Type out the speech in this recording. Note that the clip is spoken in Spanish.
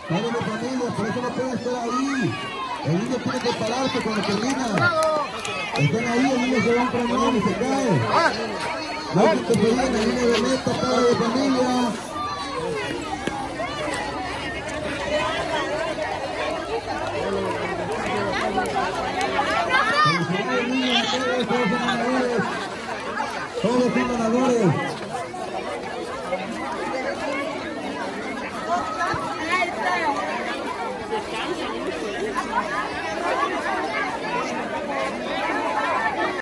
Padre de familia, por eso no puede estar ahí. El niño tiene que pararse cuando termina. Están ahí, el niño se va a un premión y se cae. No hay que pedir en la línea de meta, padre de familia. Felicidades, niños, todos son ganadores. Todos son ganadores.